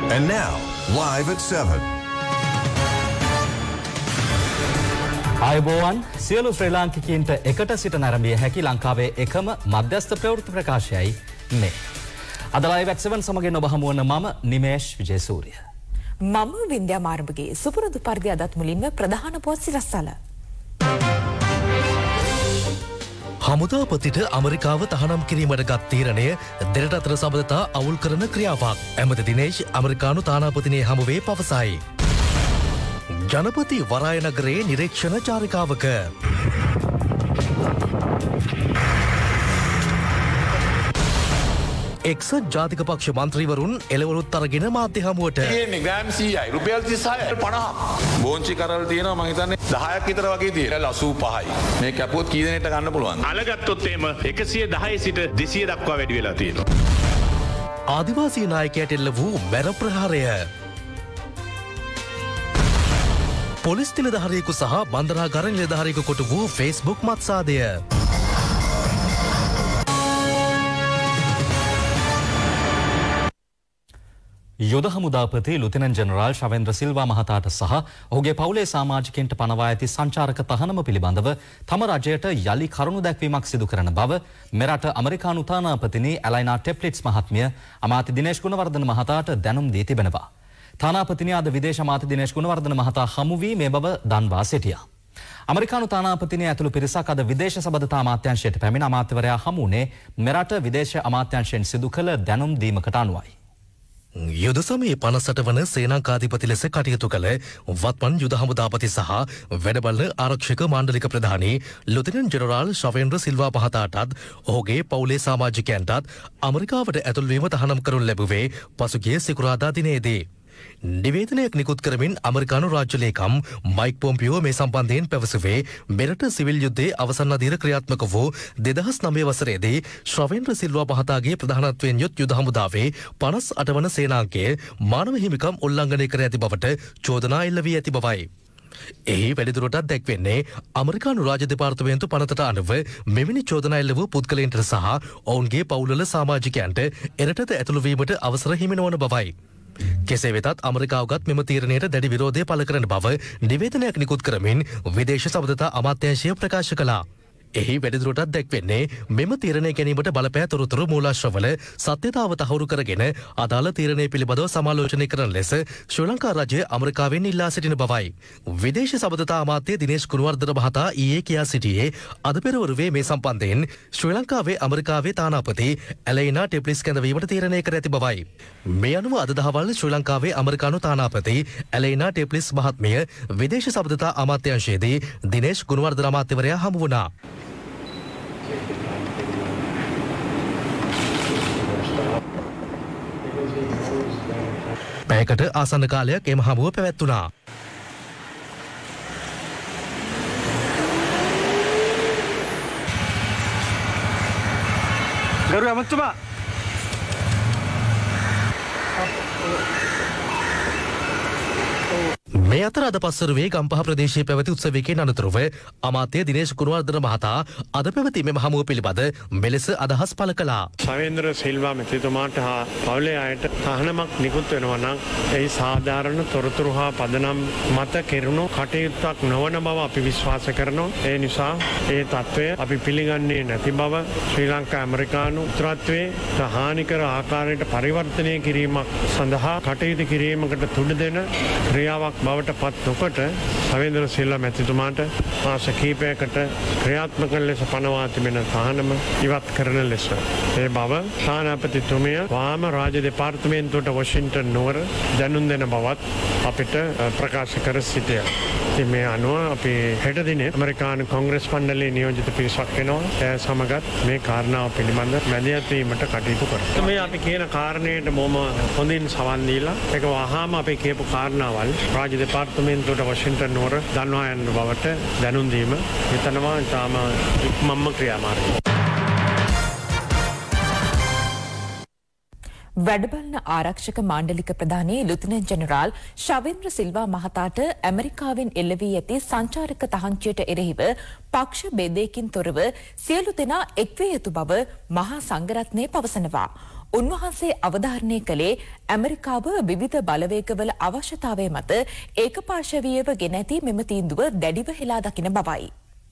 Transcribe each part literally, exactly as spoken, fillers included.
And now, live at seven. ආයුබෝවන් සියලු ශ්‍රී ලාංකිකයින්ට එකට සිට නැරඹිය හැකි ලංකාවේ එකම මධ්‍යස්ථ ප්‍රවෘත්ති ප්‍රකාශයයි මේ. අද ලයිව් at seven සමගින් ඔබ හමු වන මම නිමේෂ් විජේසූරිය. මම වින්ද්‍යා මාර්ගගේ සුපුරුදු පරිදි අදත් මුලින්ම ප්‍රධාන පුවත් සිරස්තල. හමුදාපතිට ඇමරිකාව තහනම් කිරීමට ගත් තීරණය දෙරට අතර සබඳතා අවුල් කරන ක්‍රියාවක්. ඇමති දිනේෂ් ඇමරිකානු තානාපතිනිය හමුවේ පවසයි. ජනපති වරාය නගරයේ නිරීක්ෂණ චාරිකාවක එක්සත් ජාතික පක්ෂ මන්ත්‍රීවරුන් එළවලුත් අරගෙන මාධ්‍ය හමුවට ග්‍රෑම් සීයයි රුපියල් තිස්හය පනහක් බෝංචි කරල් තියෙනවා මං හිතන්නේ දහයක් විතර වගේ තියෙනවා අසූ පහයි මේ කැපුවොත් කී දෙනෙක්ට ගන්න පුළුවන් අලගත්තොත් එහෙම එකසිය දහය සිට දෙසිය දක්වා වැඩි වෙලා තියෙනවා ආදිවාසී නායකයාට එල්ල වූ මැර ප්‍රහාරය පොලිස් නිලධාරියෙකු සහ බන්ධනාගාර නිලධාරියෙකු කොට වූ ෆේස්බුක් මත්සාදය යුද හමුදාපති ලුතිනන්ට් ජෙනරාල් ශවේන්ද්‍ර සිල්වා මහතාට සහ ඔහුගේ පවුලේ සමාජිකයින්ට පනවා ඇති සංචාරක තහනම පිළිබඳව තම රජයට යලි කරුණු දැක්වීමක් සිදු කරන බව මෙරට ඇමරිකානු තානාපතිනි ඇලයිනා ටෙප්ලිට්ස් මහත්මිය අමාත්‍ය දිනේෂ් ගුණවර්ධන මහතාට දැනුම් දී තිබෙනවා. තානාපතිනිය අද විදේශ අමාත්‍ය දිනේෂ් ගුණවර්ධන මහතා හමු වී මේ බව දන්වා සිටියා. ඇමරිකානු තානාපතිනිය ඇතුළු පිරිසක් අද විදේශ සබඳතා අමාත්‍යාංශයට පැමිණ අමාත්‍යවරයා හමු වුණේ මෙරට විදේශ අමාත්‍යාංශයෙන් සිදු කළ දැනුම් දීමකට අනුවයි. යුද සමයේ පනසට වන සේනාකාධිපති ලෙස කටයුතු කළ වත්මන් යුද හමුදාපති සහ වැඩබල ආරක්ෂක මණ්ඩලික ප්‍රධානී ලුතිනන්ට් ජෙනරාල් ශවේන්ද්‍ර සිල්වා මහතාටත් ඔහුගේ පවුලේ සමාජිකයන්ටත් ඇමරිකාවට ඇතුල්වීම තහනම් කරනු ලැබුවේ පසුගිය සිකුරාදා දිනේදී. නිවේදනයක් නිකුත් කරමින් ඇමරිකානු රාජ්‍ය ලේකම් මයික් පොම්පියෝ මේ සම්බන්ධයෙන් පැවසුවේ මෙරට සිවිල් යුද්ධයේ අවසන් අදියර ක්‍රියාත්මක වූ දෙදහස් නවය වසරේදී ශ්‍රවේන්ද්‍ර සිල්වා මහතාගේ ප්‍රධානත්වයෙන් යුත් යුද හමුදාවේ පනස් අට වන සේනාංකය මානව හිමිකම් උල්ලංඝනය කර ඇති බවට චෝදනා එල්ල වී ඇති බවයි. එහි වැඩිදුරටත් දැක්වෙන්නේ ඇමරිකානු රාජ්‍ය දෙපාර්තමේන්තු පනතට අනුව මෙවැනි චෝදනා එල්ල වූ පුද්ගලයන්ට සහ ඔවුන්ගේ පවුල්වල සමාජිකයන්ට එරටට ඇතුළු වීමට අවසර හිමි නොවන බවයි. කෙසේ වෙතත් ඇමරිකාවගත් මෙම තීරණයට දැඩි විරෝධය පළ කරන බව නිවේදනයක් නිකුත් කරමින් විදේශ සබඳතා අමාත්‍යාංශය ප්‍රකාශ කළා. එහි වැඩිදුරටත් දැක්වෙන්නේ මෙම තීරණය ගැනීමට බලපෑ තොරතුරු මූලාශ්‍රවල සත්‍යතාව තහවුරු කරගෙන අදාළ තීරණය පිළිබඳව සමාලෝචනය කරන ලෙස ශ්‍රී ලංකා රජය ඇමරිකාවෙන් ඉල්ලා සිටින බවයි. විදේශ සබඳතා අමාත්‍ය දිනේෂ් ගුණවර්ධන මහතා ඊයේ කියා සිටියේ අද පෙරවරුවේ මේ සම්බන්ධයෙන් ශ්‍රී ලංකාවේ ඇමරිකාවේ තානාපති ඇලයිනා ටෙප්ලිට්ස් කැඳවීමට තීරණය කර ඇති බවයි. මේ අනුව අද දහවල් ශ්‍රී ලංකාවේ ඇමරිකානු තානාපති ඇලයිනා ටෙප්ලිට්ස් මහත්මිය විදේශ සබඳතා අමාත්‍යාංශයේදී දිනේෂ් ගුණවර්ධන අමාත්‍යවරයා හමු වුණා. පැයකට ආසන්න කාලයක් එම හමුව පැවැත්වුණා. ගරු ඇමතුමා මේ අතර අද පස්වරුවේ ගම්පහ ප්‍රදේශයේ පැවති උත්සවයකින් අනතුරුව අමාත්‍ය දිනේෂ් ගුණවර්ධන මහතා අද පැවති මෙම හමුව පිළිබඳ මෙලෙස අදහස් පළ කළා. ශවේන්ද්‍ර සිල්වා මැතිතුමාට හා පවුලේ අයට තහනමක් නිකුත් වෙනවා නම් එහි සාධාරණ තොරතුරු හා පදනම් මත කෙරුණු කටයුත්තක් නොවන බව අපි විශ්වාස කරනවා. ඒ නිසා ඒ තත්ත්වය අපි පිළිගන්නේ නැති බව ශ්‍රී ලංකා ඇමරිකානු උත්තරත්වයේ හානිකර ආකාරයට පරිවර්තනය කිරීමක් සඳහා කටයුතු කිරීමකට තුඩු දෙන ක්‍රියාවක් බවට පත් නොකොට ශවේන්ද්‍ර සිල්වා මැතිතුමාට මාස කිහිපයකට ක්‍රියාත්මක ලෙස පනවා තිබෙන තහනම ඉවත් කරන ලෙස ඒ බව තානාපතිතුමිය වාම රාජ්‍ය දෙපාර්තමේන්තුවට වොෂින්ටන් නුවර දැනුම් දෙන බවත් අපිට ප්‍රකාශ කර සිටියා. ඉතින් මේ අනුව අපි හෙට දිනේ ඇමරිකානු කොංග්‍රස් මණ්ඩලයේ නියෝජිත පිරිසක් වෙනවා. ඒ සමගත් මේ කාරණාව පිළිබඳ මැදිහත් වීමට කටයුතු කරනවා. මේ අපි කියන කාරණයට මොම හොඳින් සවන් දීලා ඒක වහාම අපි කියපු කාරණාවල් රාජ්‍ය දෙපාර්තමේන්තුවට වොෂින්ටන් නුවර දන්වා යන බවට දැනුම් දීම හිතනවා තාම ඉක්මම්ම ක්‍රියාමාර්ගය. වැඩබලන ආරක්ෂක මාණ්ඩලික ප්‍රධානී ලුතිනන්ට් ජෙනරාල් ශවේන්ද්‍ර සිල්වා මහතාට ඇමරිකාවෙන් එල්ල වී ඇති සංචාරක තහංචියට එරෙහිව පක්ෂ බෙදයකින් තොරව සියලු දෙනා එක්විය යුතු බව මහා සංඝරත්නය පවසනවා. උන්වහන්සේ අවධාරණය කළේ ඇමරිකාව විවිධ බලවේගවල අවශ්‍යතාවය මත ඒකපාර්ශවීයව ගෙන ඇති මෙම තීන්දුව දැඩිව හෙලා දකින බවයි.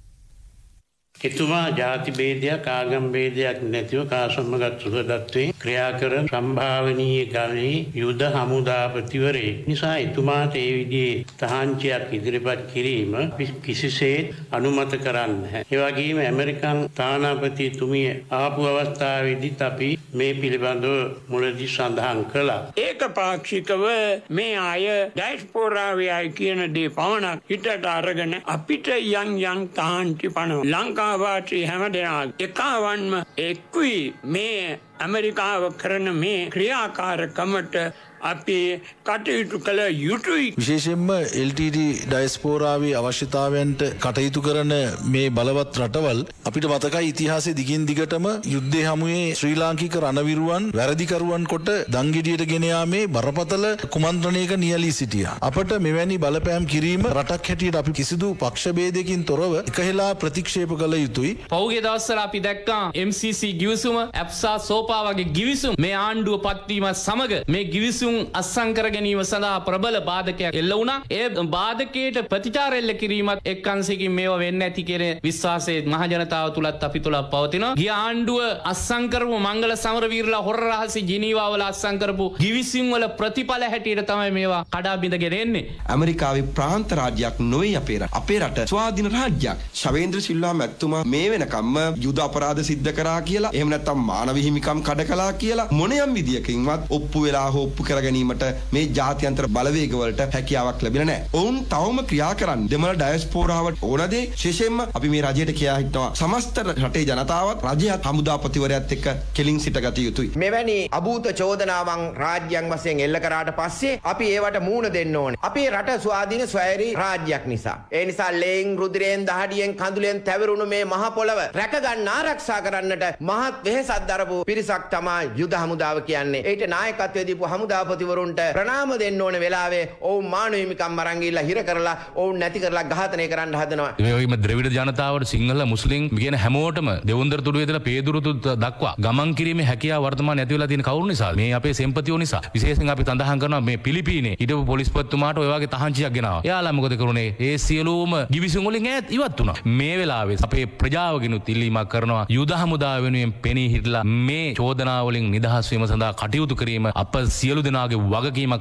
එතුමා ජාති භේදයක් ආගම් භේදයක් නැතිව කාසම්මගත් සුහදත්වයෙන් ක්‍රියා කරන සම්භාවනීය ගණයේ යුද හමුදාපතිවරයෙක් නිසා එතුමාට ඒ විදිහේ තහංචියක් ඉදිරිපත් කිරීම කිසිසේත් අනුමත කරන්නේ නැහැ. ඒ වගේම ඇමරිකන් තානාපතිතුමිය ආපු අවස්ථාවේදීත් අපි මේ පිළිබඳව මුලදී සඳහන් කළා. ඒකපාක්ෂිකව මේ අය ඩයස්පෝරාවේ අය කියන දේ පවණක් හිතට අරගෙන අපිට යම් යම් තහංචි පනව ලංකා වාසී හැමදෙනා එකවන්ම එක්වී මේ ඇමරිකාව කරන මේ ක්‍රියාකාරකමට අපි කටයුතු කළ යුතුයි. විශේෂයෙන්ම එල් ටී ටී ඩයස්පෝරාවේ අවශ්‍යතාවයන්ට කටයුතු කරන මේ බලවත් රටවල් අපිට මතකයි ඉතිහාසයේ දිගින් දිගටම යුද්ධය හමුවේ ශ්‍රී ලාංකික රණවිරුවන් වැරදිකරුවන් කොට දංගෙඩියට ගෙන යාමේ බරපතල කුමන්ත්‍රණයක නියැලී සිටියා. අපට මෙවැනි බලපෑම් කිරීම රටක් හැටියට අපි කිසිදු පක්ෂ ભેදයකින් තොරව එකහෙලා ප්‍රතික්ෂේප කළ යුතුයි. පෞගේ දවස්වල අපි දැක්කා එම් සී සී ගිවිසුම, ඇප්සා සෝපා වගේ ගිවිසුම් මේ ආණ්ඩුව පත්වීමත් සමග මේ ගිවිසුම් අත්සන් ගැනීම සඳහා ප්‍රබල බාධකයක් එල්ල වුණා. ඒ බාධකයට ප්‍රතිචාර එල්ල කිරීමත් එක් අංශකින් මේවා වෙන්න ඇති කියන විශ්වාසය මහ ජනතාව තුලත් අපි තුල පවතිනවා. ගිය ආණ්ඩුව අත්සන් කරපු මංගල සමරවීරලා හොර රහසි ජිනීවා වල අත්සන් කරපු ගිවිසුම් වල ප්‍රතිඵල හැටියට තමයි මේවා කඩා බිඳගෙන එන්නේ. ඇමරිකාවේ ප්‍රාන්ත රාජ්‍යයක් නොවේ අපේ රට. අපේ රට ස්වාධීන රාජ්‍යයක්. ශවේන්ද්‍ර සිල්වා මැතිතුමා මේ වෙනකම්ම යුද අපරාධ සිද්ධ කරා කියලා එහෙම නැත්නම් මානව හිමිකම් කඩ කළා කියලා මොනියම් විදියකින්වත් ඔප්පු වෙලා හෝ ඔප්පු කර ගැනීමට මේ ජාත්‍යන්තර බලවේග වලට හැකියාවක් ලැබිලා නැහැ. ඔවුන් තවම ක්‍රියා කරන්නේ දෙමළ ඩයස්පෝරාවට ඕන දේ. විශේෂයෙන්ම අපි මේ රජයට කියා හිටනවා සමස්ත රටේ ජනතාවත් රජයත් හමුදාපතිවරයාත් එක්ක කෙලින් සිටගත යුතුයි. මෙවැනි අභූත චෝදනාවන් රාජ්‍යයන් වශයෙන් එල්ල කරාට පස්සේ අපි ඒවට මූණ දෙන්න ඕනේ. අපේ රට ස්වාධීන ස්වෛරී රාජ්‍යයක් නිසා. ඒ නිසා ලේන් රුධිරයෙන් දහඩියෙන් කඳුලෙන් තැවරුණු මේ මහ පොළව රැක ගන්න ආරක්ෂා කරන්නට මහත් වෙහෙසක් දරපු පිරිසක් තමයි යුද හමුදාව කියන්නේ. ඒට නායකත්වයේ දීපු හමුදාපතිවරුන්ට ප්‍රණාම දෙන්න ඕන වෙලාවේ ඔවුන් මානව හිමිකම් අරන් ගිහිල්ලා හිර කරලා ඔවුන් නැති කරලා ඝාතනය කරන්න හදනවා. මේ වගේම ද්‍රවිඩ ජනතාවට සිංහල මුස්ලිම් කියන හැමෝටම දෙවුන්දර තුඩුවේ ඉඳලා පේදුරුතු දක්වා ගමන් කිරීමේ හැකියාව වර්තමාන ඇති වෙලා තියෙන කවුරු නිසාද? මේ අපේ සෙම්පතියෝ නිසා. විශේෂයෙන් අපි තඳහන් කරනවා මේ පිලිපීනේ හිටපු පොලිස්පතිතුමාට ඔය වගේ තහංචියක් ගෙනාවා. එයාලා මොකද කරුනේ? ඒ සියලුම ගිවිසුම් වලින් ඈත් ඉවත් වුණා. මේ වෙලාවේ අපේ ප්‍රජාවගෙනුත් ඉල්ලීමක් කරනවා යුද හමුදාව වෙනුවෙන් පෙනී හිටලා මේ චෝදනා වලින් නිදහස් වීම සඳහා කටයුතු කිරීම අප සියලු දෙනාගේ වගකීමක්.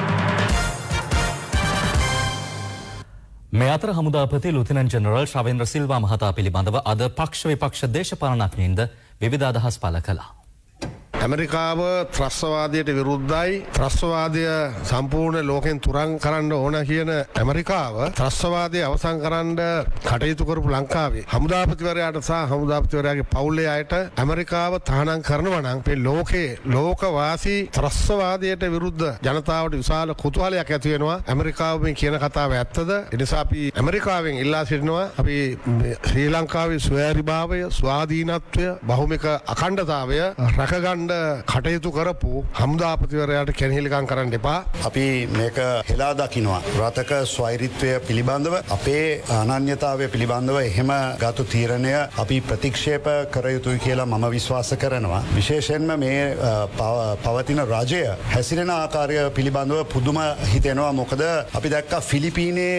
මේ අතර හමුදාපති ලුතිනන්ට් ජෙනරල් ශවේන්ද්‍ර සිල්වා මහතා පිළිබඳව අද පක්ෂ විපක්ෂ දේශපාලනඥයින්ද විවිධ අදහස් පළ කළා. ඇමරිකාව ත්‍රස්වාදයට විරුද්ධයි. ත්‍රස්වාදය සම්පූර්ණ ලෝකෙන් තුරන් කරන්න ඕන කියන ඇමරිකාව ත්‍රස්වාදය අවසන් කරන්න කටයුතු කරපු ලංකාවේ හමුදාපතිවරයාට සහ හමුදාපතිවරයාගේ පවුලේ අයට ඇමරිකාව තහනම් කරනවා නම් මේ ලෝකේ ලෝකවාසී ත්‍රස්වාදයට විරුද්ධ ජනතාවට විශාල කුතුහලයක් ඇති වෙනවා. ඇමරිකාව මේ කියන කතාව ඇත්තද? ඒ නිසා අපි ඇමරිකාවෙන් ඉල්ලා සිටිනවා අපි ශ්‍රී ලංකාවේ ස්වෛරීභාවය, ස්වාධීනත්වය, බහුමික අඛණ්ඩතාවය රැකගන්න කටයුතු කරපු හමුදාපතිවරයාට කෙනෙහිලිකම් කරන්න එපා. අපි මේක හෙලා දකිනවා. රටක ස්වෛරීත්වය පිළිබඳව අපේ අනන්‍යතාවය පිළිබඳව එහෙම ගතු තීරණය අපි ප්‍රතික්ෂේප කර යුතුයි කියලා මම විශ්වාස කරනවා. විශේෂයෙන්ම මේ පවතින රජය හැසිරෙන ආකාරය පිළිබඳව පුදුම හිතෙනවා. මොකද අපි දැක්කා ෆිලිපීනයේ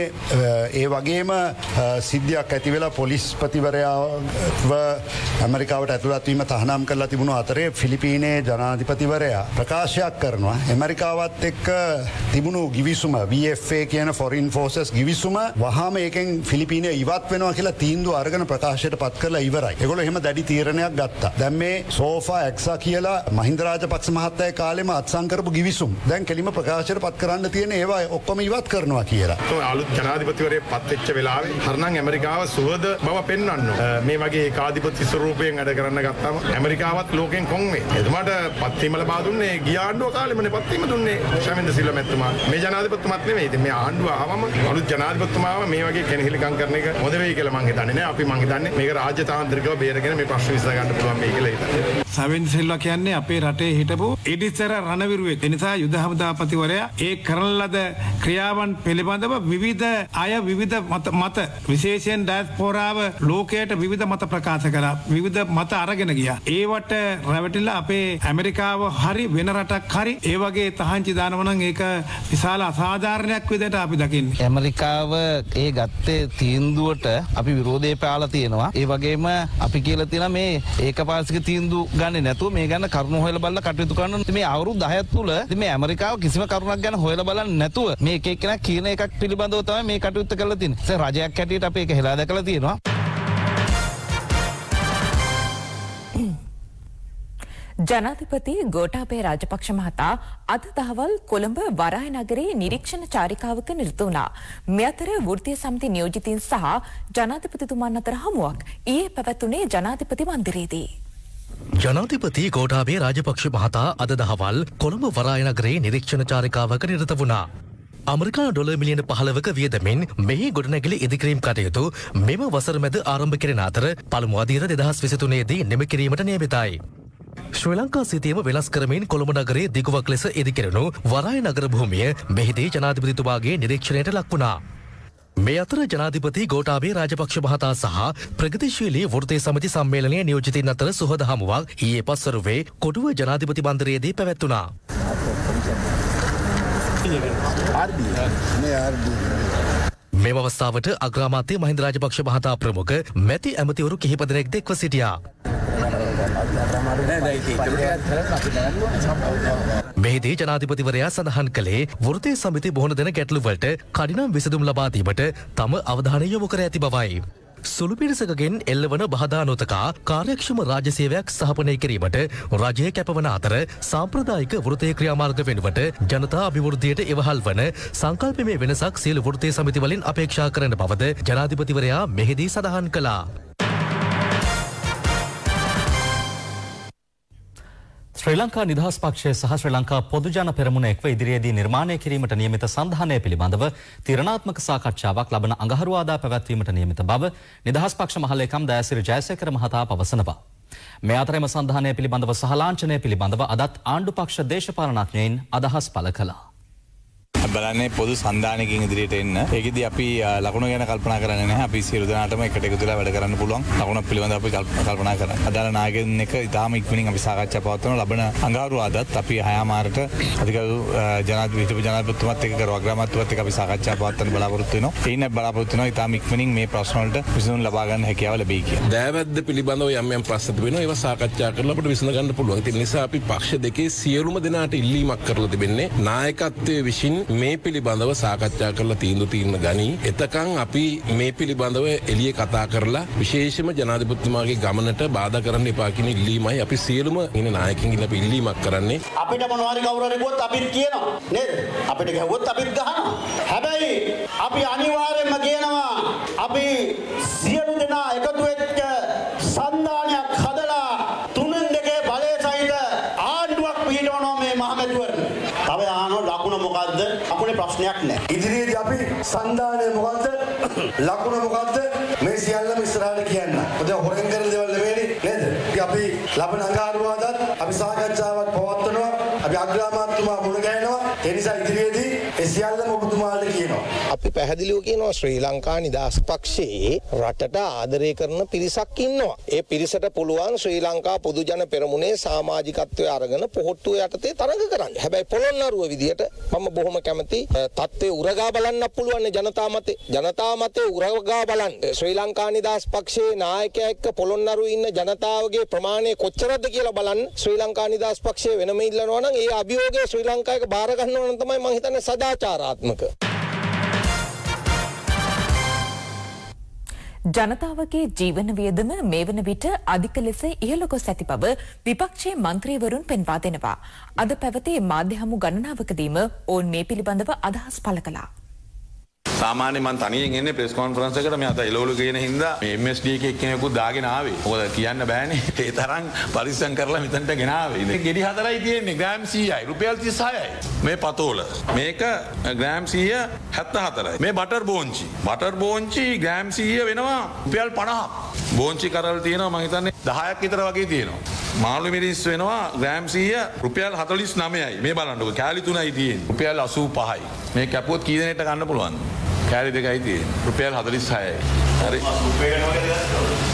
ඒ වගේම සිද්ධියක් ඇති වෙලා පොලිස්පතිවරයාව ඇමරිකාවට ඇතුළත් වීම තහනම් කරලා තිබුණු අතරේ ෆිලිපීන ජනාධිපතිවරයා ප්‍රකාශයක් කරනවා ඇමරිකාවත් එක්ක තිබුණු ගිවිසුම වී එෆ් ඒ කියන ෆොරින් ෆෝසස් ගිවිසුම වහාම ඒකෙන් ෆිලිපීනය ඉවත් වෙනවා කියලා තීන්දුව අරගෙන ප්‍රකාශයට පත් කරලා ඉවරයි. ඒගොල්ලෝ එහෙම දැඩි තීරණයක් ගත්තා. දැන් මේ සෝෆා එක්සා කියලා මහින්ද රාජපක්ෂ මහත්තයාගේ කාලෙම අත්සන් කරපු ගිවිසුම් දැන් කෙලිම ප්‍රකාශයට පත් කරන්න තියෙන ඒවා ඔක්කොම ඉවත් කරනවා කියලා. අලුත් ජනාධිපතිවරයෙක් පත් වෙච්ච වෙලාවේ හරනම් ඇමරිකාව සුවද බව පෙන්වන්න මේ වගේ ඒකාධිපති ස්වරූපයෙන් වැඩ කරන්න ගත්තාම ඇමරිකාවත් ලෝකෙන් කොන් වේ. එතුමාට පත්වීම ලබා දුන්නේ ගිය ආණ්ඩුව කාලෙමනේ පත්වීම දුන්නේ ශවේන්ද්‍ර සිල්වා මැතිතුමා. මේ ජනාධිපතිතුමාත් නෙමෙයි. ඉතින් මේ ආණ්ඩුව ආවම අලුත් ජනාධිපතිතුමාව මේ වගේ කෙනෙහිලිකම් කරන එක හොඳ වෙයි කියලා මං හිතන්නේ නෑ. අපි මං හිතන්නේ මේක රාජ්‍ය තාන්ත්‍රිකව බේරගෙන මේ ප්‍රශ්න විසඳ ගන්න පුළුවන් මේ කියලා හිතන්නේ. ශවේන්ද්‍ර සිල්වා කියන්නේ අපේ රටේ හිටපු ඉදිසර රණවිරුවෙක්. ඒ නිසා යුද හමුදාපතිවරයා ඒ කරන ලද ක්‍රියාවන් පිළිබඳව විවිධ අය විවිධ මත විශේෂයෙන් ඩයස්පෝරාව ලෝකයට විවිධ මත ප්‍රකාශ කළා. විවිධ මත අරගෙන ගියා. ඒවට රැවටිලා අපේ ඇමරිකාව හරි වෙන රටක් හරි ඒ වගේ තහංචි දානවා නම් ඒක විශාල අසාධාරණයක් විදිහට අපි දකින්නේ. ඇමරිකාව ඒ ගත්තේ තීන්දුවට අපි විරෝධය පාලා තියෙනවා. ඒ වගේම අපි කියලා තියෙනවා මේ ඒකපාර්ශ්වික තීන්දුව ගන්නේ නැතුව මේ ගැන කරුණු හොයලා බලලා කටයුතු කරන මේ අවුරුදු දහයක් තුල මේ ඇමරිකාව කිසිම කරුණක් ගැන හොයලා බලන්නේ නැතුව මේ එක එක්කෙනා කියන එකක් පිළිබඳව තමයි මේ කටයුත්ත කරලා තියෙන්නේ. ඒ රජයක් හැටියට අපි ඒක හෙලා දැකලා තියෙනවා. ජනාධිපති ගෝඨාභය රාජපක්ෂ මහතා අද දහවල් කොළඹ වරාය නගරයේ නිරීක්ෂණ චාරිකාවක නිරත වුණා. මේ අතර වෘත්තීය සමිති නියෝජිතින් සහ ජනාධිපතිතුමන් අතර හමුවක් ඊයේ පැවැතුනේ ජනාධිපති මන්දිරයේදී. ජනාධිපති ගෝඨාභය රාජපක්ෂ මහතා අද දහවල් කොළඹ වරාය නගරයේ නිරීක්ෂණ චාරිකාවක නිරත වුණා. අමරිකානු ඩොලර් මිලියන පහළවක වියදමින් මෙහි ගොඩනැගිලි ඉදිකිරීම් කටයුතු මෙම වසර මැද ආරම්භ කෙරෙන අතර පළමු අදියර දෙදහස් විසිතුනේ දී නිම කිරීමට නියමිතයි. ශ්‍රී ලංකා සිතියම වෙනස් කරමින් කොළඹ නගරයේ දිගුවක් ලෙස ඉදිකෙරෙනු වරාය නගර භූමිය මෙහිදී ජනාධිපතිතුමාගේ නිරීක්ෂණයට ලක් වුණා. මේ අතර ජනාධිපති ගෝඨාභය රාජපක්ෂ මහතා සහ ප්‍රගතිශීලී වෘත්තීය සමිති සම්මේලනයේ නියෝජිතින් අතර සුහද හමුවක් ඊයේ පස්වරුවේ කොටුව ජනාධිපති මන්දිරයේදී පැවැත්වුණා. මෙම අවස්ථාවට අග්‍රාමාත්‍ය මහින්ද රාජපක්ෂ මහතා ප්‍රමුඛ මැති ඇමතිවරු කිහිප දෙනෙක් එක්ව සිටියා. මෙහිදී ජනාධිපතිවරයා සඳහන් කළේ වෘත්තීය සමිති බොහෝ දෙන ගැටලුවලට කඩිනම් විසඳුම් ලබා දීමට තම අවධානය යොමු කර ඇති බවයි. සුළු පිරිසකගෙන් එල්ලවන බහදා නොතකා කාර්යක්ෂම රාජ්‍ය සේවයක් ස්ථාපනය කිරීමට රජය කැපවන අතර සාම්ප්‍රදායික වෘත්තීය ක්‍රියාමාර්ග වෙනුවට ජනතා අභිවෘද්ධියට ඉවහල් වන සංකල්පමය වෙනසක් සියලු වෘත්තීය සමිති වලින් අපේක්ෂා කරන බවද ජනාධිපතිවරයා මෙහිදී සඳහන් කළා. ශ්‍රී ලංකා නිදහස් පක්ෂය සහ ශ්‍රී ලංකා පොදුජන පෙරමුණ එක්ව ඉදිරියේදී නිර්මාණය කිරීමට නියමිත සන්ධානය පිළිබඳව තීරණාත්මක සාකච්ඡාවක් ලබන අඟහරුවාදා පැවැත්වීමට නියමිත බව නිදහස් පක්ෂ මහලේකම් දයාසිරි ජයසේකර මහතා පවසනවා. මේ අතරම සන්ධානය පිළිබඳව සහ ලාංඡනය පිළිබඳව අදත් ආණ්ඩු පක්ෂ දේශපාලනඥයින් අදහස් පළ කළා. බලන්නේ පොදු සන්ධානයකින් ඉදිරියට එන්න. ඒකෙදී අපි ලකුණු ගැන කල්පනා කරන්නේ නැහැ. අපි සියලු දෙනාටම එකට එකතු වෙලා වැඩ කරන්න පුළුවන්. ලකුණක් පිළිබඳව අපි කල්පනා කරනවා. අදාළ නායකයන් එක්ක ඉතාම ඉක්මනින් අපි සාකච්ඡා පවත්වනවා. ලබන අඟහරුවාදාත් අපි හයමාරට අධිකරු ජනාධිපති ජනාධිපතිතුමත් එක්ක කරු අග්‍රාමාත්‍යවත් එක්ක අපි සාකච්ඡා පවත්වන්න බලාපොරොත්තු වෙනවා. ඒින බලාපොරොත්තු වෙනවා ඉතාම ඉක්මනින් මේ ප්‍රශ්න වලට විසඳුම් ලබා ගන්න හැකියාව ලැබෙයි කියලා. දෑවැද්ද පිළිබඳව යම් යම් ප්‍රශ්න තිබෙනවා. ඒවා සාකච්ඡා කරලා අපිට විසඳ ගන්න පුළුවන්. ඒ නිසා අපි පක්ෂ දෙකේ සියලුම දෙනාට ඉල්ලීමක් කරලා තිබෙන්නේ නායකත්වයේ විසින් මේ පිළිබඳව සාකච්ඡා කරලා තීන්දුව తీරන ගනි. එතකන් අපි මේ පිළිබඳව එළියේ කතා කරලා විශේෂම ජනාධිපතිතුමාගේ ගමනට බාධා කරන්න එපා කියන ඉල්ලීමයි අපි සියලුම ඉන්න නායකයින්ගෙන් අපි ඉල්ලීමක් කරන්නේ. අපිට මොනවාරි කවුරු හරි ගියොත් අපිත් කියනවා නේද? අපිට ගැහුවොත් අපිත් ගහනවා. හැබැයි අපි අනිවාර්යයෙන්ම කියනවා අපි සියලු දෙනා එකතු වෙච්ච සන්ධානයක් හදලා තුනෙන් දෙකේ බලය සහිත ආණ්ඩුවක් පිහිටවනවා මේ මහමැතිවරණ. තව ආනෝ ලකුණ මොකද්ද? ලකුණේ ප්‍රශ්නයක් නැහැ. ඉදිරියේදී අපි සන්ධානය මොකද්ද? ලකුණ මොකද්ද? මේ සියල්ලම ඉස්සරහට කියන්න. ඔතන හොරෙන් කරන දේවල් නෙවෙයි නේද? අපි ලබන අඟහරුවාදාත් අපි සාකච්ඡාවක් පවත්වනවා. අපි අග්‍රාමාත්‍යතුමා මුණ ගැහෙනවා. ඒ නිසා ඉදිරියේදී ඒ සියල්ලම ඔබතුමාට කියනවා. අපි පැහැදිලිව කියනවා ශ්‍රී ලංකා නිදහස් පක්ෂයේ රටට ආදරය කරන පිරිසක් ඉන්නවා. ඒ පිරිසට පුළුවන් ශ්‍රී ලංකා පොදුජන පෙරමුණේ සමාජිකත්වයේ අරගෙන පොහොට්ටුව යටතේ තරඟ කරන්න. හැබැයි පොළොන්නරුව විදියට මම බොහොම කැමති තත්ත්වයේ උරගා බලන්න පුළුවන් ජනතා මතේ. ජනතා මතේ උරගා බලන්න. ශ්‍රී ලංකා නිදහස් පක්ෂයේ නායකයා එක්ක පොළොන්නරුවේ ඉන්න ජනතාවගේ ප්‍රමාණය කොච්චරද කියලා බලන්න. ශ්‍රී ලංකා නිදහස් පක්ෂයේ වෙනම ඉල්ලනවා නම් ඒ අභියෝගය ශ්‍රී ලංකාවේ බාර ගන්නවා නම් තමයි මම හිතන්නේ සදාචාරාත්මක. ජනතාවගේ ජීවන වියදම මේ වන විට අධික ලෙස ඉහළ ගොස් ඇති බව විපක්ෂයේ මන්ත්‍රීවරුන් පෙන්වා දෙනවා. අද පැවති මාධ්‍ය හමු ගණනාවකදීම ඔවුන් මේ පිළිබඳව අදහස් පළ කළා. සාමාන්‍ය මම තනියෙන් එන්නේ ප්‍රෙස් කොන්ෆරන්ස් එකට මේ අත එළවලු ගේන හින්දා මේ එම් එස් ඩී එකේ එක්කෙනෙකුත් දාගෙන ආවේ. මොකද කියන්න බෑනේ. ඒ තරම් පරිස්සම් කරලා මෙතනට ගෙන ආවේ. ඉතින් ගෙඩි හතරයි තියෙන්නේ ග්‍රෑම් සීයයි රුපියල් තිස් හයයි. මේ පතෝල. මේක ග්‍රෑම් සීය හැත්තෑ හතරයි. මේ බටර් බෝංචි. බටර් බෝංචි ග්‍රෑම් සීය වෙනවා රුපියල් පනහක්. බෝංචි කරල් තියෙනවා මම හිතන්නේ දහයක් විතර වගේ තියෙනවා. මාළු මිරිස් වෙනවා ග්‍රෑම් සීය රුපියල් හතළිස් නවයයි. මේ බලන්නකො කෑලි තුනයි තියෙන්නේ. රුපියල් අසූ පහයි. මේ කැපුවොත් කී දෙනෙක්ට ගන්න පුළුවන්ද? කෑලි දෙකයි තියෙන්නේ. රුපියල් හතළිස් හයයි. හරි.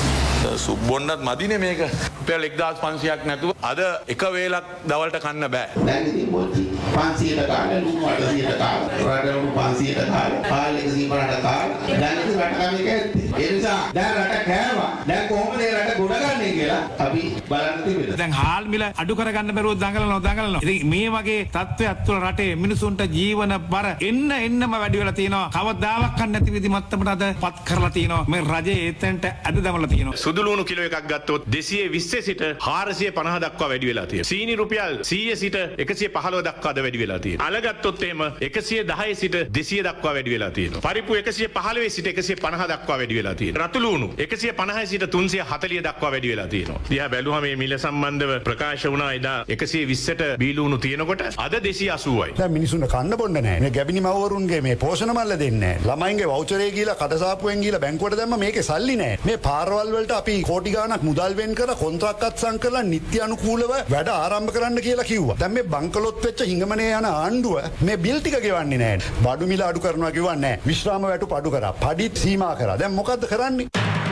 සුබ්බොන්නත් මදිනේ මේක. රුපියල් එක්දාස් පන්සියයක් නැතුව අද එක වේලක් දවල්ට කන්න බෑ. දැන් ඉතින් මොකද පන්සියයට කාලේ ලුණු අටසියයට කාලේ රටවල පන්සියයට කාලේ පාල් එකසිය පනහට කාලේ දැන් ඉතින් රට කම එක ඇත්තේ. ඒ නිසා දැන් රට කෑවා. දැන් කොහොමද ඒ රට ගොඩගන්නේ කියලා අපි බලන්න තිබෙනවා. දැන් හාල් මිල අඩු කරගන්න බැරුව දඟලනවා දඟලනවා. ඉතින් මේ වගේ තත්ත්වයක් තුළ රටේ මිනිසුන්ට ජීවන බර එන්න එන්නම වැඩි වෙලා තියෙනවා. කවදාවත් කන්න නැති විදි මත්තමට අද පත් කරලා තියෙනවා. මේ රජයේ එතෙන්ට ඇද දමලා තියෙනවා. සුදු ලුණු කිලෝ එකක් ගත්තොත් දෙසිය විස්ස සිට හාරසිය පනහ දක්වා වැඩි වෙලා තියෙනවා. සීනි රුපියල් සීය සිට එකසිය පහළොව දක්වා අද වැඩි වෙලා තියෙනවා. අල ගත්තොත් එහෙම එකසිය දහය සිට දෙසිය දක්වා වැඩි වෙලා තියෙනවා. පරිප්පු එකසිය පහළොව සිට එකසිය පනහ දක්වා වැඩි වෙලා තියෙනවා. රතු ලුණු එකසිය පනහයි සිට තුන්සිය හතලිය දක්වා වැඩි වෙලා තියෙනවා. දිහා බැලුවම මේ මිල සම්බන්ධව ප්‍රකාශ වුණා එදා එකසිය විස්සට බීලුණු තියෙනකොට අද දෙසිය අසූවයි. දැන් මිනිසුන්ට කන්න බොන්න නැහැ. මේ ගැබිනි මවවරුන්ගේ මේ පෝෂණ මල්ල දෙන්නේ නැහැ. ළමයින්ගේ වවුචරේ ගිහලා කඩසාප්පුවෙන් ගිහලා බැංකුවට දැම්ම මේකේ සල්ලි නැහැ. මේ පාරවල් වලට අපි කෝටි ගාණක් මුදල් වෙන් කරලා කොන්ත්‍රාත් අත්සන් කරලා නිත්‍ය අනුකූලව වැඩ ආරම්භ කරන්න කියලා කිව්වා. දැන් මේ බංකලොත් වෙච්ච හිඟමනේ යන ආණ්ඩුව මේ බිල් ටික ගෙවන්නේ නැහැ. බඩු මිල අඩු කරනවා කිව්වා නැහැ. විශ්‍රාම වැටු අඩු කරා. පඩිත් සීමා කරා. දැන් මොකද්ද කරන්නේ?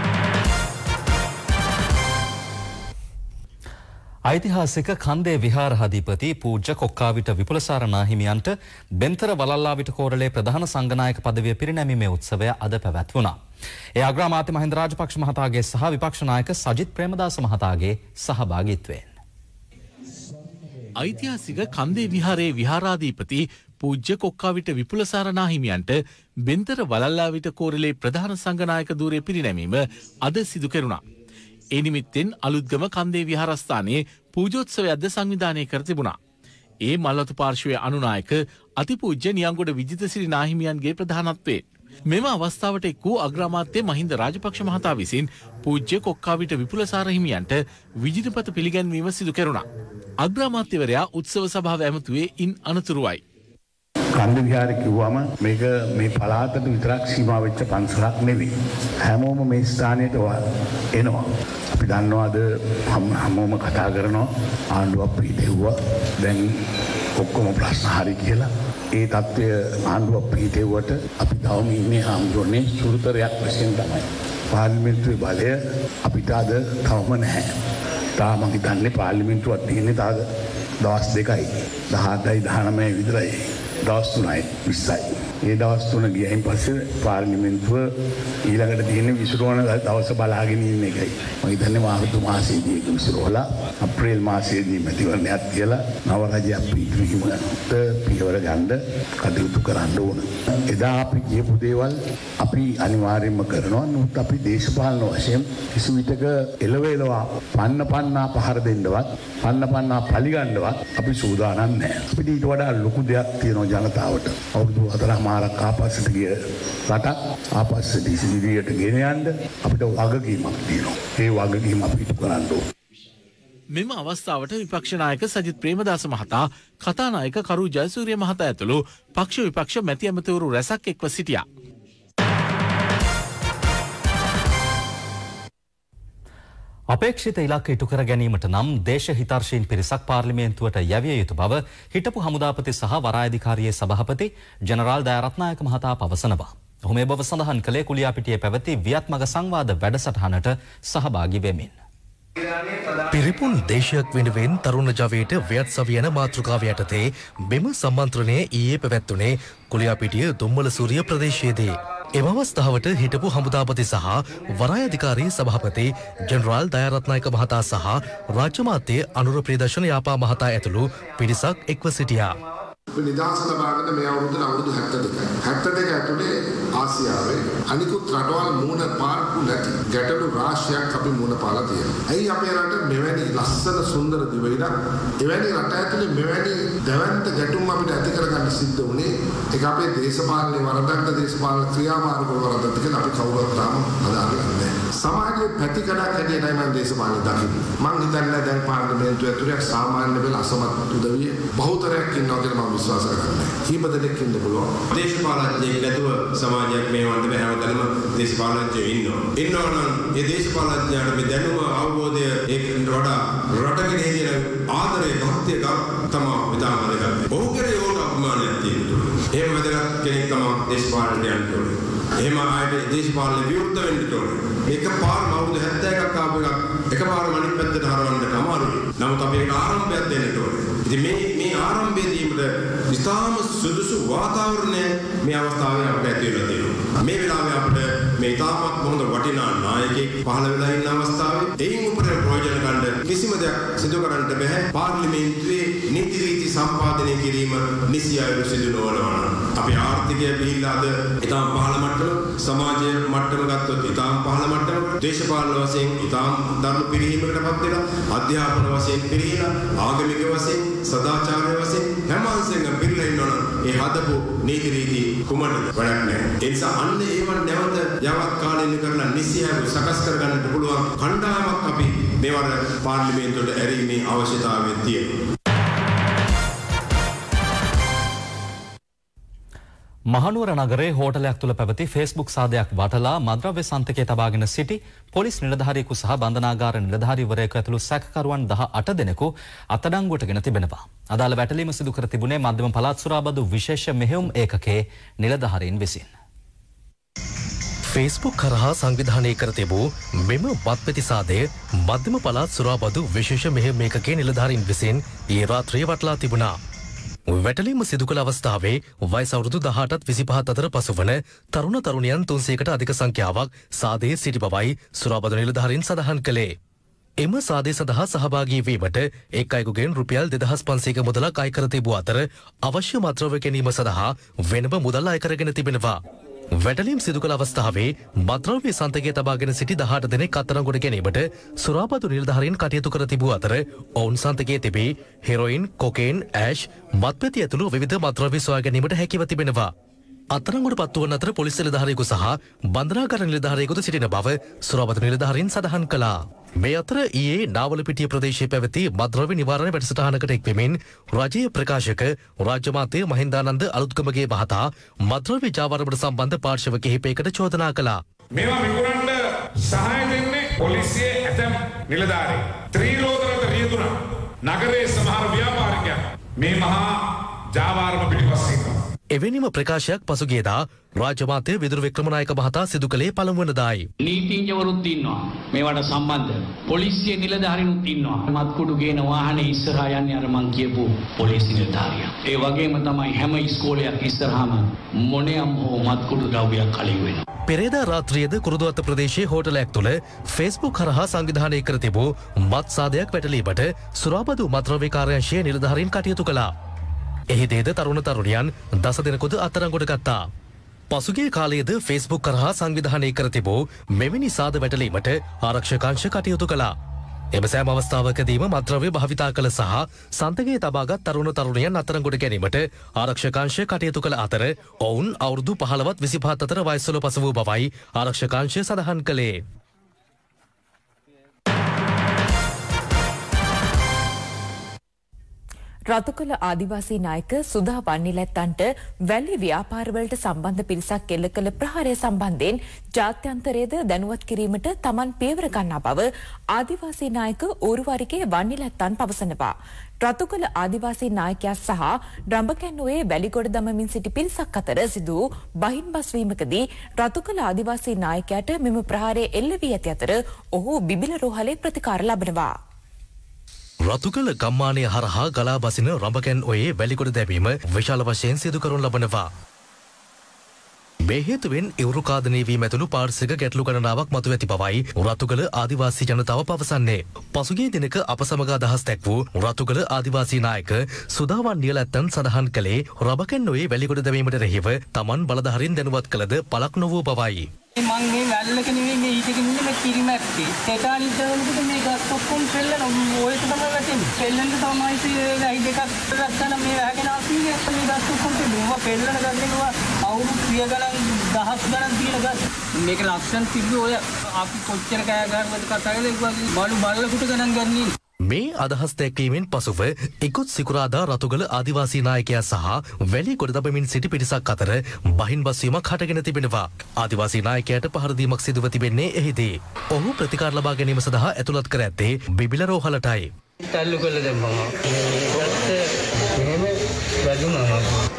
ඓතිහාසික කන්දේ විහාරාධිපති පූජ්‍ය කොක්කාවිට විපුලසාර නාහිමියන්ට බෙන්තර වලල්ලාවිට කෝරළේ ප්‍රධාන සංඝනායක පදවිය පිරිනැමීමේ උත්සවය අද පැවැත්වුණා. ඒ අග්‍රාමාත්‍ය මහින්ද රාජපක්ෂ මහතාගේ සහ විපක්ෂ නායක සජිත් ප්‍රේමදාස මහතාගේ සහභාගීත්වයෙන් ඓතිහාසික කන්දේ විහාරයේ විහාරාධිපති පූජ්‍ය කොක්කාවිට විපුලසාර නාහිමියන්ට බෙන්තර වලල්ලාවිට කෝරළේ ප්‍රධාන සංඝනායක ධූරය පිරිනැමීම අද සිදු කෙරුණා. ඒ නිමිත්තෙන් අලුත්ගම කන්දේ විහාරස්ථානයේ පූජෝත්සවයක්ද සංවිධානය කර තිබුණා. ඒ මල්වතු පාර්ශ්වයේ අනුනායක අතිපූජ්‍ය නියංගොඩ විජිතසිරි නාහිමියන්ගේ ප්‍රධානත්වයෙන් මෙම අවස්ථාවට එක් වූ අග්‍රාමාත්‍ය මහින්ද රාජපක්ෂ මහතා විසින් පූජ්‍ය කොක්කාවිට විපුලසාර හිමියන්ට විජිතපත පිළිගැන්වීම සිදු කෙරුණා. අග්‍රාමාත්‍යවරයා උත්සව සභාව ඇමතුවේ ඉන් අනතුරුවයි. කන්ද විහාරය කිව්වම මේක මේ පළාතට විතරක් සීමා වෙච්ච පන්සලක් නෙවෙයි. හැමෝම මේ ස්ථානයට එනවා. අපි දන්නවාද හැමෝම කතා කරනවා ආණ්ඩුවක් පිටෙව්වා. දැන් ඔක්කොම ප්‍රශ්න හරි කියලා. ඒ தත්ත්වය ආණ්ඩුවක් පිටෙව්වට අපි තවම ඉන්නේ ආම්දෝනේ සුළුතරයක් වශයෙන් තමයි. පාර්ලිමේන්තුවේ බලය අපිට අද තවම නැහැ. තාම හිතන්නේ පාර්ලිමේන්තුවක් තියෙන්නේ තාද දවස් දෙකයි. දහඅටයි දහනවයයි විතරයි. දවස් තුනයි විස්සයි. ඒ දවස් තුන ගියයින් පස්සේ පාර්ලිමේන්තුව ඊළඟට තියෙන විසිරුවන දවස බලාගෙන ඉන්න එකයි. මම හිතන්නේ මාර්තු මාසයේදී ඒක විසිරුවලා අප්‍රේල් මාසයේදී මැතිවරණයක් කියලා නව රජයක් පිහිටුවීමට පියවර ගන්න කටයුතු කරන්න ඕන. එදා අපි කියපු දේවල් අපි අනිවාර්යයෙන්ම කරනවා. නමුත් අපි දේශපාලන වශයෙන් කිසි විටක එළව එළවා පන්න පන්නා පහර දෙන්නවත් පන්න පන්නා පරිගන්නවත් අපි සූදානම් නැහැ. අපිට ඊට වඩා ලොකු දෙයක් තියෙනවා ජනතාවට. අවුරුදු හතරමාරක් ආපස්සට ගිය රටක් ආපස්සට ඉදිරියට ගෙන යන්න අපිට වගකීමක් තියෙනවා. ඒ වගකීම අපි ඉටු කරන්න ඕනේ. මෙම අවස්ථාවට විපක්ෂ නායක සජිත් ප්‍රේමදාස මහතා, කතානායක කරු ජයසූරිය මහතා ඇතුළු පක්ෂ විපක්ෂ මැති ඇමතිවරු රැසක් එක්ව සිටියා. අපේක්ෂිත ඉලක්ක ඉටු කර ගැනීමට නම් දේශ හිතර්ශීන් පිරිසක් පාර්ලිමේන්තුවට යැවිය යුතු බව හිටපු හමුදාපති සහ වරායධිකාරියේ සභාපති ජනරාල් දයාරත්නායක මහතා පවසනවා. ඔහු මේ බව සඳහන් කළේ කුලියාපිටියේ පැවති වියත්මග සංවාද වැඩසටහනට සහභාගී වෙමින්. පිරිපුන් දේශයක් වෙනුවෙන් තරුණ ජවයට ව්‍යත් සවියන මාතෘකාව යටතේ මෙම සම්මන්ත්‍රණය ඊයේ පැවැත්වුණේ කුලියාපිටිය දුම්මල සූරිය ප්‍රදේශයේදී. එම අවස්ථාවට හිටපු හමුදාපති සහ වරායධිකාරී සභාපති ජනරාල් දයාරත්නායක මහතා සහ රාජ්‍ය මාත්‍ය අනුර ප්‍රියදර්ශන යාපා මහතා ඇතුළු පිරිසක් එක්ව සිටියා. නිදහස ලබාගෙන මේ අවුරුද්දට අවුරුදු හැත්තෑ දෙකයි. හැත්තෑ දෙක ඇතුලේ ආසියාවේ අනිකුත් රටවල් මූණ පාරපු නැති ගැටලු රාශියක් අපි මූණ පාලා තියෙනවා. ඇයි අපේ රට මෙවැනි ලස්සන සුන්දර දිවයිනක් එවැනි රට ඇතුලේ මෙවැනි දැවැන්ත ගැටුම් අපිට ඇති කරගන්න සිද්ධ වුණේ? ඒක අපේ දේශපාලනේ වරදක්ද දේශපාලන ක්‍රියාමාර්ගවල වරදක්ද කියලා අපි කවුරුත් තාම අදාළන්නේ නැහැ. සමාජයේ පැතිකඩක් හැටියටයි මම දේශපාලනේ දකින්නේ. මම හිතන්නේ දැන් පාර්ලිමේන්තුව ඇතුලේ සාමාන්‍ය වෙල අසමත් උදවිය බහුතරයක් ඉන්නවා කියලා මම විශ්වාස කරන්නේ. කීප දෙනෙක් ඉන්න පුළුවන්. දේශපාලනඥයෙක් නැතුව සමාජයක් මේ වන්ද බෑ හැමතැනම දේශපාලනඥයෝ ඉන්නවා. ඉන්නවා නම් මේ දේශපාලනඥයාට මේ දැනුම අවබෝධය ඒකට වඩා රටක තියෙන ආදරය භක්තිය තමයි විතාම වැදගත්. ඔහු කෙරේ ඕන අපමානයක් තියෙනවා. එහෙම වැදගත් කෙනෙක් තමයි දේශපාලනයට යන්න ඕනේ. එහෙම ආයේ දේශපාලන විරුද්ධ වෙන්න ඕනේ. එකපාරම අවුරුදු හැත්තෑ එකක් ආපු එකක් එකපාරම අනිත් පැත්තට හරවන්න අමාරුයි. නමුත් අපි ඒක ආරම්භයක් දෙන්න ඕනේ. ඉතින් මේ මේ ආරම්භයේදීමද ඉතාම සුදුසු වාතාවරණය මේ අවස්ථාවේ අපිට ඇති වෙලා තියෙනවා. මේ වෙලාවේ අපිට මේ ඉතාමත් හොඳ වටිනා නායකයෙක් පහළ වෙලා ඉන්න අවස්ථාවේ එයින් උපරිම ප්‍රයෝජන ගන්න කිසිම දෙයක් සිදු කරන්න බෑ. පාර්ලිමේන්තුවේ නීති රීති සම්පාදනය කිරීම නිසි අයුරු සිදු නොවනවා. අපි ආර්ථිකය පිළිලා අද ඉතාම පහළ මට්ටම, සමාජයේ මට්ටම ගත්තොත් ඉතාම පහළ මට්ටම, දේශපාලන වශයෙන් ඉතාම දරුණු පිරිහීමකටපත් වෙලා, අධ්‍යාපන වශයෙන් පිරිහිලා, ආගමික වශයෙන්, සදාචාර වශයෙන් හැම අංශයකම පිළිලා ඉන්නවනම් ඒ හදපු නීති රීති කුමටද වැඩක් නැහැ. ඒ නිසා අන්න ඒවන් නැවත යවත් කාලෙන්න කරලා නිසියව සකස් කරගන්නට පුළුවන් කණ්ඩායමක් අපි මේවර පාර්ලිමේන්තුවට ඇරීමේ අවශ්‍යතාවය තියෙනවා. මහනුවර නගරේ හෝටලයක් තුළ පැවති ෆේස්බුක් සාදයක් වටලා මද්‍රව්‍ය සන්තකයේ තබාගෙන සිටි පොලිස් නිලධාරියෙකු සහ බන්ධනාගාර නිලධාරීවරයෙකු ඇතුළු සැකකරුවන් දහ අට දෙනෙකු අත්අඩංගුවටගෙන තිබෙනවා. අදාළ වැටලීම සිදු කර තිබුණේ මධ්‍යම පළාත් සුරාබදු විශේෂ මෙහෙයුම් ඒකකයේ නිලධාරීන් විසින්. ෆේස්බුක් කරහා සංවිධානය කර තිබූ මෙම බත්පැති සාදය මධ්‍යම පළාත් සුරාබදු විශේෂ මෙහෙයුම් ඒකකයේ නිලධාරීන් විසින් ඊ රාත්‍රියේ වටලා තිබුණා. වැටලීම සිදු කළ අවස්ථාවේ වයස අවුරුදු දහඅටත් විසිපහත් අතර පසුවන තරුණ තරුණියන් තුන්සියයකට අධික සංඛ්‍යාවක් සාදයේ සිටි බවයි සුරාබදු නිලධාරීන් සඳහන් කළේ. එම සාදය සඳහා සහභාගී වීමට එක් අයෙකුගෙන් රුපියල් දෙදහස් පන්සීයක මුදලක් අය කර තිබූ අතර අවශ්‍ය මත්ද්‍රව්‍ය ගැනීම සඳහා වෙනම මුදල් අය කරගෙන තිබෙනවා. වැටලීම් සිදු කළ අවස්ථාවේ මත්ද්‍රව්‍ය සන්තකයේ තබාගෙන සිටි දහඅට දෙනෙක් අත්අඩංගුවට ගැනීමට සුරාබදු නිලධාරීන් කටයුතු කර තිබූ අතර ඔවුන් සන්තකයේ තිබී හෙරොයින්, කොකේන්, ඇෂ්, මත්පැති ඇතුළු විවිධ මත්ද්‍රව්‍ය සොයා ගැනීමට හැකිව තිබෙනවා. අත්අඩංගුවට පත්වන අතර පොලිස් නිලධාරියෙකු සහ බන්ධනාගාර නිලධාරියෙකුද සිටින බව සුරාබදු නිලධාරීන් සඳහන් කළා. මේ අතර ඊයේ නාවලපිටිය ප්‍රදේශයේ පැවති මද්‍රව්‍ය නිවාරණ වැඩසටහනකට එක්වෙමින් රජයේ ප්‍රකාශක රාජ්‍ය මාත්‍ය මහින්දානන්ද අලුත්ගමගේ මහතා මද්‍රව්‍ය ජාවාරමට සම්බන්ධ පාර්ශව කිහිපයකට චෝදනා කළා. මේවා විකුණන්න සහාය දෙන්නේ පොලිසියේ ඇතැම් නිලධාරීන්. ත්‍රිලෝකරත රියදුනා නගරයේ සමහර ව්‍යාපාරිකයන් මේ මහා ජාවාරම පිටිපස්සේ ඉන්නවා. එවැනිම ප්‍රකාශයක් පසුගියදා රාජ්‍ය මාත්‍ය විදුර වික්‍රමනායක මහතා සිදු කළේ පළමුවනදායි. නීතිඥවරුත් ඉන්නවා මේවට සම්බන්ධ. පොලිසිය නිලධාරීනුත් ඉන්නවා. මත්කුඩු ගේන වාහනේ ඉස්සරහා යන්නේ අර මං කියපු පොලිස් නිලධාරියා. ඒ වගේම තමයි හැම ඉස්කෝලයක් ඉස්සරහාම මොණයම් හෝ මත්කුඩු ද්‍රව්‍යයක් කලින් වෙනවා. පෙරේදා රාත්‍රියේද කුරුදුවත්ත ප්‍රදේශයේ හෝටලයක් තුළ ෆේස්බුක් හරහා සංවිධානය කර තිබූ මත් සාදයක් වැටලීමට සුරාබදු මත්ද්‍රව්‍ය කාර්යාංශයේ නිලධාරීන් කටයුතු කළා. එහිදේද තරුණ තරුණියන් දස දෙනෙකුද අත්අඩංගුවට ගත්තා. පසුගිය කාලයේද ෆේස්බුක් කරහා සංවිධානය කර තිබූ මෙවැනි සාද වැටලීමට ආරක්ෂකාංශ කටයුතු කළා. එම සෑම අවස්ථාවකදීම මත්ද්‍රව්‍ය භාවිතා කළ සහ සන්තකයේ තබාගත් තරුණ තරුණියන් අත්අඩංගුවට ගැනීමට ආරක්ෂකාංශ කටයුතු කළ අතර ඔවුන් අවුරුදු පහළවත් විසිපහත් අතර වයස්වල පසු වූ බවයි ආරක්ෂකාංශය සඳහන් කළේ. රතුකල ආදිවාසී නායක සුදා වන්නිලැත්තන්ට වැලි ව්‍යාපාරවලට සම්බන්ධ පිරිසක් එල්ල කළ ප්‍රහාරය සම්බන්ධයෙන් ජාත්‍යන්තරයේද දැනුවත් කිරීමට තමන් පියවර ගන්නා බව ආදිවාසී නායක ඌරුවරිගේ වන්නිලැත්තන් පවසනවා. රතුකල ආදිවාසී නායකයා සහ රඹකැන්නුවේ වැලිගොඩ දමමින් සිටි පිරිසක් අතර සිදු බහින්බස් වීමකදී රතුකල ආදිවාසී නායකයාට මෙම ප්‍රහාරය එල්ල වී ඇති අතර ඔහු බිබිල රෝහලේ ප්‍රතිකාර ලබනවා. රතුකල ගම්මානය හරහා ගලා බසින රඹකැන් ඔයේ වැලිගොඩ දැමීම විශාල වශයෙන් සිදු කරනු ලබනවා. මේ හේතුවෙන් ඉවුරු කාදනය වීම ඇතුළු පාරිසරික ගැටලු ගණනාවක් මතුව ඇති බවයි රතුකල ආදිවාසී ජනතාව පවසන්නේ. පසුගිය දිනක අප සමග අදහස් දැක් වූ රතුකල ආදිවාසී නායක සුදා වන්නිලැත්තන් සඳහන් කළේ රඹකැන් ඔයේ වැලිගොඩ දැමීමට රෙහිව තමන් බලධාරීන් දැනුවත් කළද පළක් නොවූ බවයි. මං මේ වැල්ලක නෙවෙයි මේ ඊටක නෙවෙයි මේ කිරිමැත්තේ තෙතාලි දවලකට මේ ගස් ඔක්කොම පෙල්ලන ඔය තමයි වැටෙන්නේ පෙල්ලන්න තමයි ඒ ගයි දෙකක් ගන්න මේ වැගෙන ආපියේ මේ ගස් ඔක්කොම පෙල්ලනවා පෙල්ලන ගන්නවා අවුරුදු සිය ගණන් දහස් ගණන් තියෙන ගස් මේක ලක්ෂණ තිබ්බේ ඔය අපි කොච්චර කෑ ගන්නවද කතා කරලා ඒ වගේ බලු බල්ලකට ගණන් ගන්නේ. මේ අදහස් දැක්වීමෙන් පසුව ඉකුත් සිකුරාදා රතුගල ආදිවාසී නායකයා සහ වැලි ගොඩදබමින් සිටි පිරිසක් අතර බහින්බස්වීමක් හටගෙන තිබෙනවා. ආදිවාසී නායකයාට පහර දීමක් සිදුව තිබෙන්නේ එහිදී. ඔහු ප්‍රතිකාර ලබා ගැනීම සඳහා ඇතුළත් කර ඇත්තේ බිබිල රෝහලටයි. තල්ලු කළ දැම්මම. ඒකත් එහෙම වැදුනා.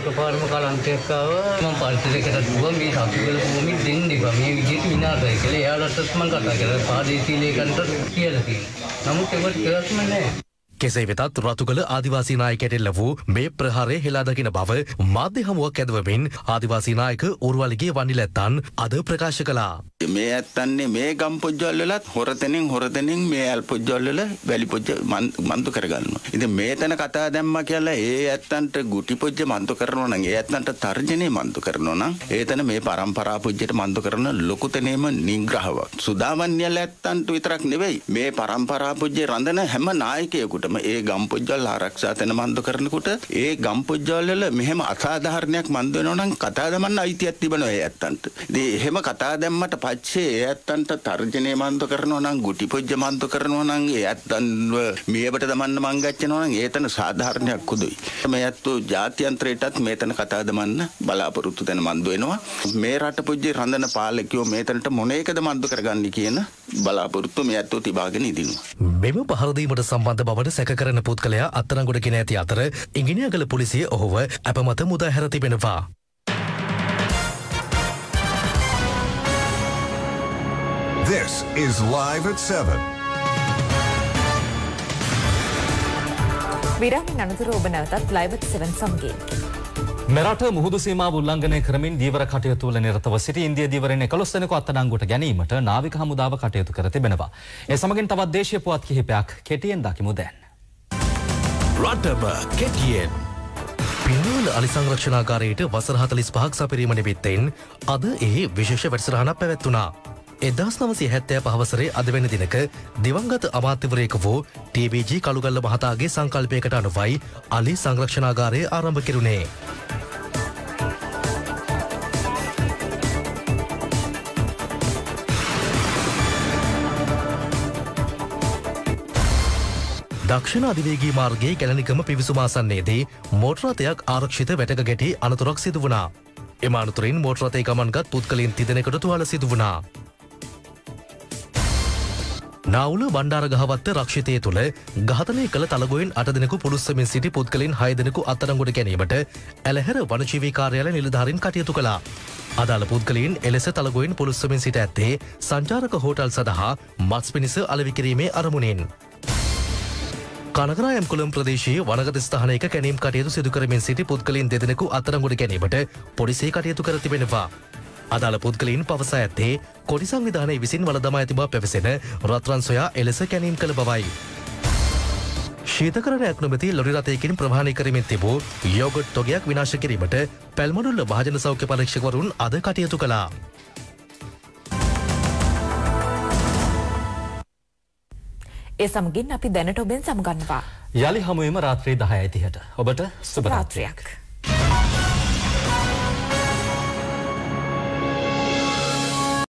එකපාරම කලන්තයක් ආවා. මම පරිසරයකට දුවා මේ සතුගල භූමි දෙන්න ඉබා. මේ විදිහට විනාශයි කියලා එයාලටත් මම කතා කරලා පාදේශීය ලේකම්ට කියලා තියෙනවා. නමුත් ඒකට කෙලස්ම නැහැ. කෙසේ වෙතත් රතුගල ආදිවාසී නායකයට එල්ල වූ මේ ප්‍රහාරය හෙලා දකින බව මාධ්‍ය හමුවක් ඇදවමින් ආදිවාසී නායක උරුවලිගේ වන්නිලැත්තන් අද ප්‍රකාශ කළා. මේ ඇත්තන්නේ මේ ගම් පොජ්ජවල වලත් හොරතෙනින් හොරතෙනින් මේ ඇල් පොජ්ජවල වල වැලි පොජ්ජ මන්තු කරගන්නවා. ඉතින් මේතන කතා දැම්මා කියලා ඒ ඇත්තන්ට ගුටි පොජ්ජ මන්තු කරනවා නම් ඒ ඇත්තන්ට තර්ජනේ මන්තු කරනවා නම් ඒතන මේ පරම්පරා පොජ්ජයට මන්තු කරන ලොකු තැනේම නිග්‍රහවක්. සුදාවන්‍යල ඇත්තන්ට විතරක් නෙවෙයි මේ පරම්පරා පොජ්ජේ රඳන හැම නායකයෙකුට ඒ ගම් පොජ්ජවල ආරක්ෂා තැන මන්ද කරනකොට ඒ ගම් පොජ්ජවල වල මෙහෙම අසාධාරණයක් මන්ද වෙනවා නම් කතා දමන්න අයිතියක් තිබෙනවා ඒ ඇත්තන්ට. ඉතින් එහෙම කතා දැම්මට පස්සේ ඒ ඇත්තන්ට තර්ජනේ මන්ද කරනවා නම් ගුටි පොජ්ජ මන්ද කරනවා නම් ඒ ඇත්තන්ව මියබට දමන්න මං ගච්චනවා නම් ඒතන සාධාරණයක් කුදුයි. මේ ඇත්තෝ ජාත්‍යන්තරයටත් මේතන කතා දමන්න බලාපොරොත්තු තැන මන්ද වෙනවා. මේ රට පොජ්ජේ රඳන පාලකයෝ මේතනට මොන එකද මන්ද කරගන්නේ කියන බලාපොරොත්තු මේ ඇත්තෝ තිබාගෙන ඉදිනවා. මෙම පහර දීමට සම්බන්ධ බවට සැක කරන පුද්ගලයා අත්අඩංගුවට ගෙන ඇති අතර ඉංගිනියාගල පොලිසිය ඔහුව අපමත මුදා හැර තිබෙනවා. This is Live at seven. විරාමෙන් අනතුරු ඔබ නැවතත් Live at seven සමගින්. මෙරට මුහුදු සීමාව උල්ලංඝනය කරමින් දීවර කටයුතු වල නිරතව සිටි ඉන්දිය දීවරයන් එකොළොස් දෙනෙකු අත්අඩංගුවට ගැනීමට නාවික හමුදාව කටයුතු කර තිබෙනවා. ඒ සමගින් තවත් දේශීය පුවත් කිහිපයක් කෙටියෙන් දකිමු දැන්. රටම කෙටියෙන් පින්වල අලි සංරක්ෂණාගාරයට වසර හතළිස් පහක් සපිරීම නිමිත්තෙන් අද එහි විශේෂ වැඩසටහනක් පැවැත්වුණා. එක්දහස් නවසිය හැත්තෑ පහ වසරේ අද වෙන දිනක දිවංගත අමාත්‍යවරයෙකු වූ ටී බී ජී කළුගල්ල මහතාගේ සංකල්පයකට අනුවයි අලි සංරක්ෂණාගාරය ආරම්භ කෙරුණේ. දක්ෂිණ අධිවේගී මාර්ගයේ කැලණිකම පිවිසුම ආසන්නයේදී මෝටර රථයක් ආරක්ෂිත වැටක ගැටි අනතුරක් සිදු වුණා. එම අනතුරින් මෝටර රථයේ ගමන්ගත් පුද්ගලයන් තිදෙනෙකුට තුවාල සිදු වුණා. නාවුල බණ්ඩාරගහවත්ත රක්ෂිතය තුළ ඝාතනය කළ තලගොයින් අට දෙනෙකු පුළුස්සමින් සිටි පුද්ගලයන් හය දෙනෙකු අත්අඩංගුවට ගැනීමට ඇලහැර වනජීවී කාර්යාලය නිලධාරීන් කටයුතු කළා. අදාළ පුද්ගලයන් එලෙස තලගොයින් පුළුස්සමින් සිට ඇත්තේ සංචාරක හෝටල් සඳහා මස් පිණිස අලෙවි කිරීමේ අරමුණින්. කනගරා යම්කුලම් ප්‍රදේශයේ වනගත ස්ථානයක කැණීම් කටයුතු සිදු කරමින් සිටි පුද්ගලයන් දෙදෙනෙකු අත්අඩංගුවට ගැනීමට පොලිසිය කටයුතු කර තිබෙනවා. අදාළ පුද්ගලයන් පවසා ඇත්තේ කොටි සංවිධානයේ විසින් වළ දමා ඇති බව පැවසෙන රත්රන් සොයා එලෙස කැණීම් කළ බවයි. ශීතකරණයක් නොමැති ලොරි රථයකින් ප්‍රවාහනය කරමින් තිබූ යෝගට් තොගයක් විනාශ කිරීමට පැල්මඩුල්ල භාජන සෞඛ්‍ය පරීක්ෂකවරුන් අද කටයුතු කළා. ඒ සමගින් අපි දැනට ඔබෙන් සමගන්නවා. යලි හමුවීම රාත්‍රී දහයයි තිහට. ඔබට සුබ රාත්‍රියක්.